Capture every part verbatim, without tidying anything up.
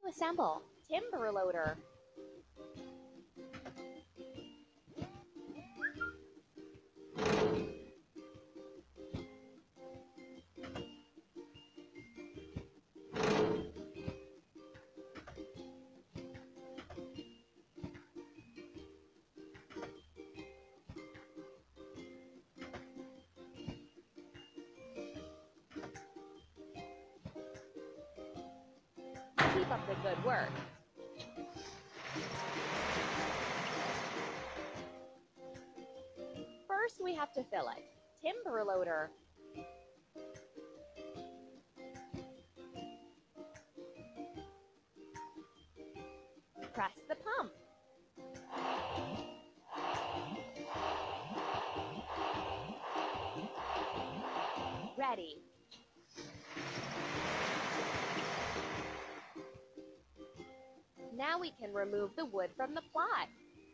Assemble timber loader. Keep up the good work. First, we have to fill it. Timber loader. Press the pump. Ready. Now we can remove the wood from the plot.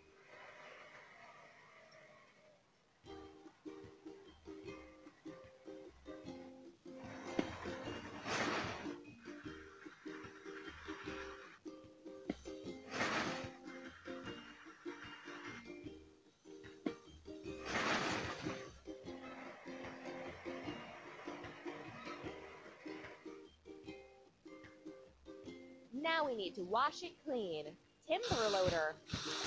Now we need to wash it clean. Timber loader.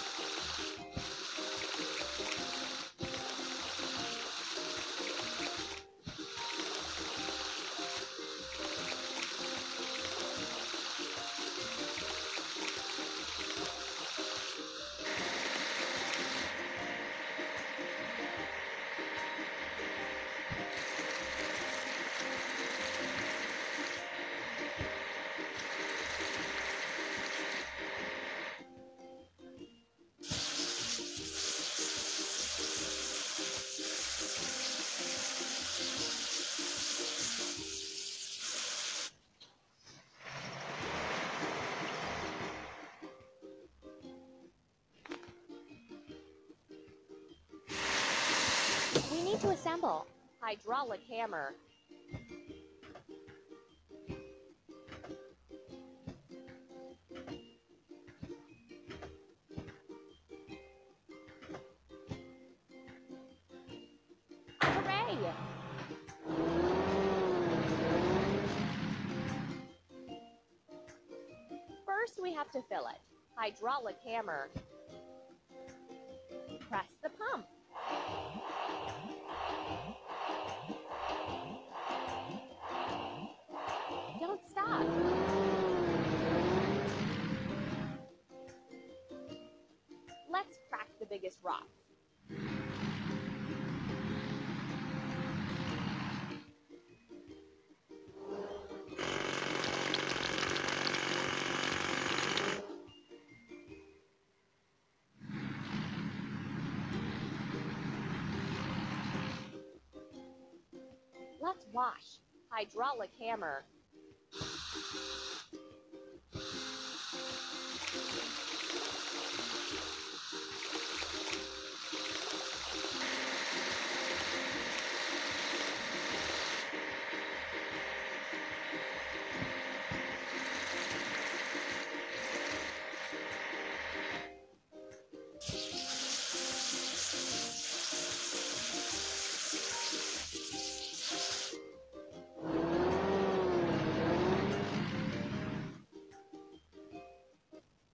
We need to assemble hydraulic hammer. Hooray! First, we have to fill it. Hydraulic hammer. Press the pump. Don't stop. Let's crack the biggest rock. Let's wash. Hydraulic hammer.